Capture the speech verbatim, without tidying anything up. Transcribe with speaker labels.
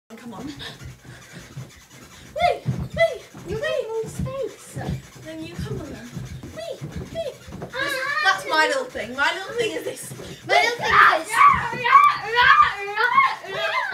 Speaker 1: Come on. Wait, wait,
Speaker 2: You're getting all space.
Speaker 1: then you come on then. Wait, wait. That's my little thing. My little thing is this.
Speaker 2: My little thing is...